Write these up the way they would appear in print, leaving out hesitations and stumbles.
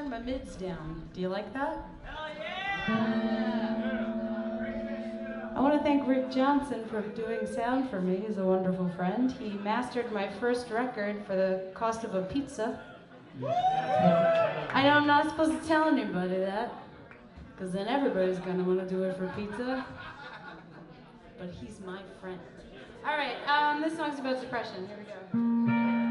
turn my mids down. Do you like that? Hell yeah! I want to thank Rick Johnson for doing sound for me. He's a wonderful friend. He mastered my first record for the cost of a pizza. I know I'm not supposed to tell anybody that, because then everybody's going to want to do it for pizza. But he's my friend. All right, this song's about depression. Here we go.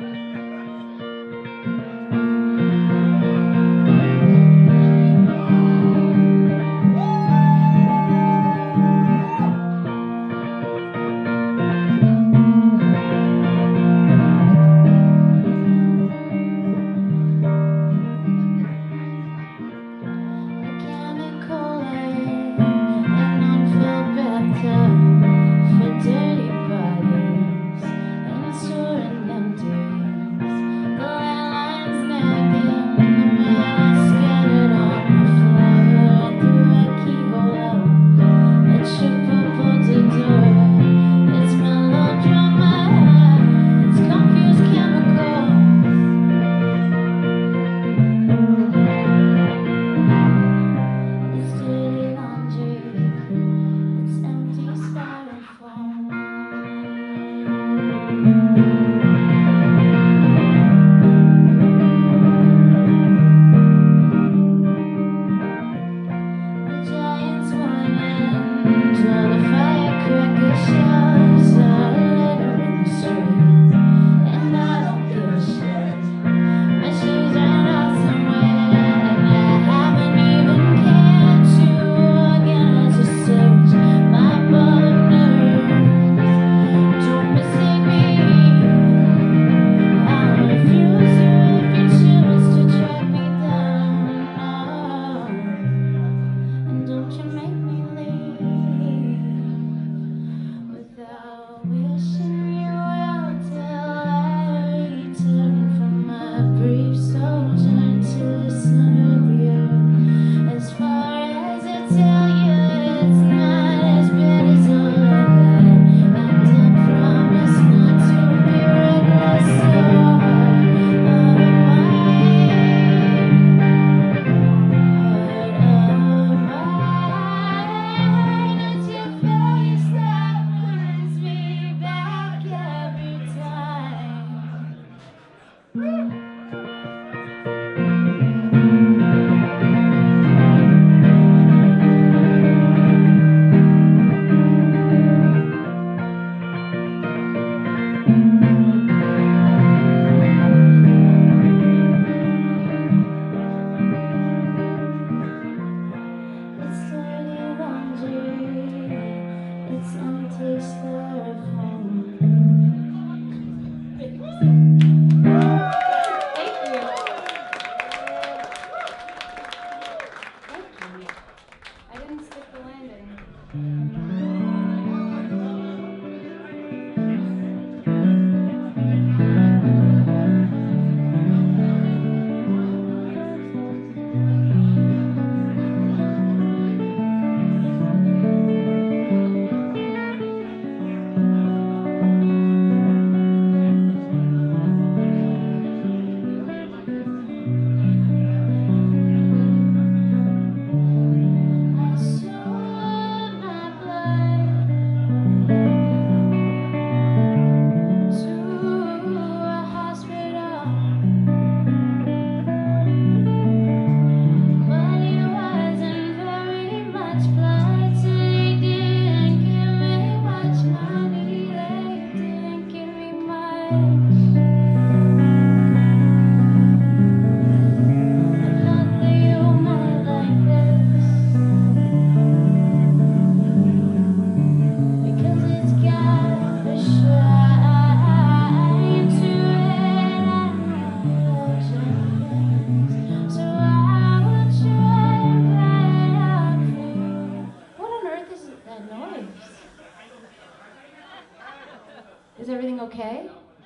Is everything okay?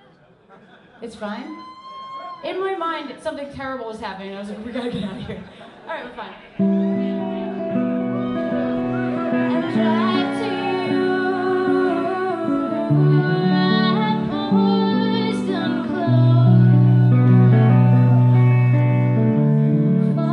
It's fine? In my mind, something terrible was happening. I was like, we gotta get out of here. All right, we're fine. And drive to you, I've always done close.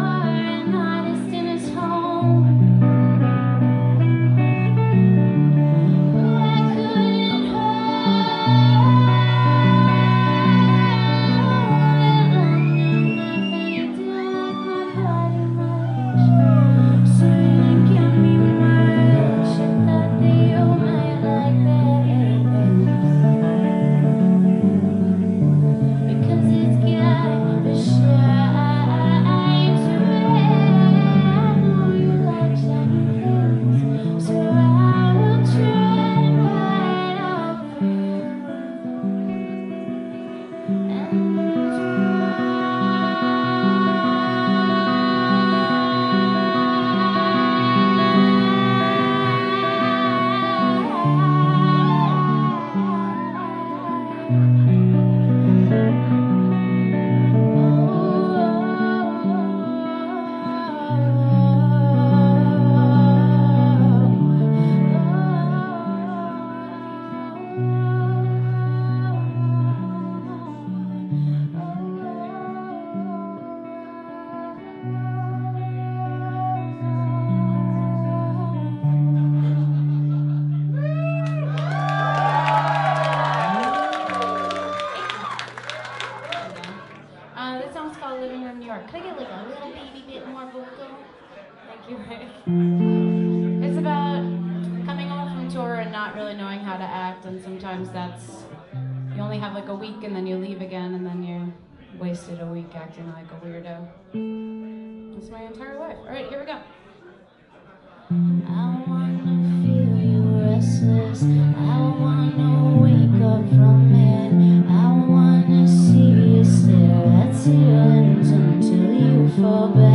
Living Room New York. Could I get like a little baby bit more vocal? Thank you, Rick. It's about coming home from tour and not really knowing how to act, and sometimes that's, you only have like a week and then you leave again and then you wasted a week acting like a weirdo. That's my entire life. All right, here we go. I wanna feel you restless. I wanna wake up from it. I wanna see you stare at ceilings until you fall back.